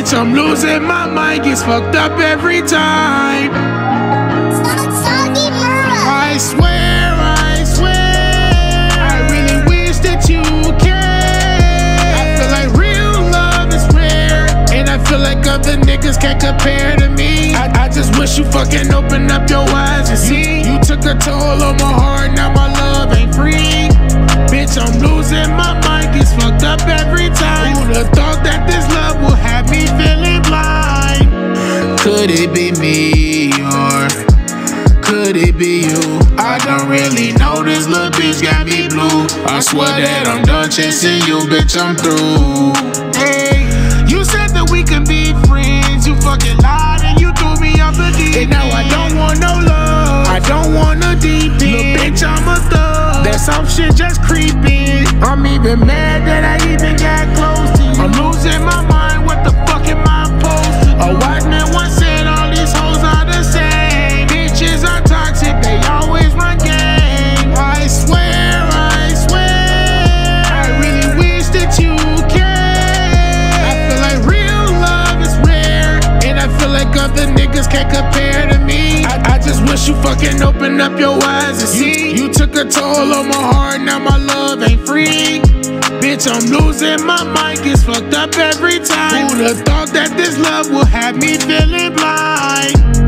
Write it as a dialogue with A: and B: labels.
A: Bitch, I'm losing my mind, gets fucked up every time. I swear, I really wish that you care. I feel like real love is rare, and I feel like other niggas can't compare to me. I just wish you fucking open up your eyes and see. You took a toll on my heart, now my love ain't free. Bitch, I'm losing my mind, gets fucked up every time. Who'da thought that this love will have me feeling blind? Could it be me, or could it be you? I don't really know, this little bitch got me blue. I swear that I'm done chasing you, bitch, I'm through. Hey, you said that we can be friends, you fucking lied and you threw me off the deep end. And now I don't want no love, I don't want a deep end. Little bitch, I'm a thug, that soft shit just creeping. I'm even mad that I even got close to you. I'm losing my mind, what the fuck am I supposed to do? A wise man once said all these hoes are the same. Bitches are toxic, they always run game. I swear, I really wish that you care. I feel like real love is rare, and I feel like other niggas can't compare to me. I just wish you fucking open up your eyes and see. You took a toll on my heart, now my love ain't free. Bitch, I'm losing my mind, gets fucked up every time. Who'da thought that this love will have me feeling blind?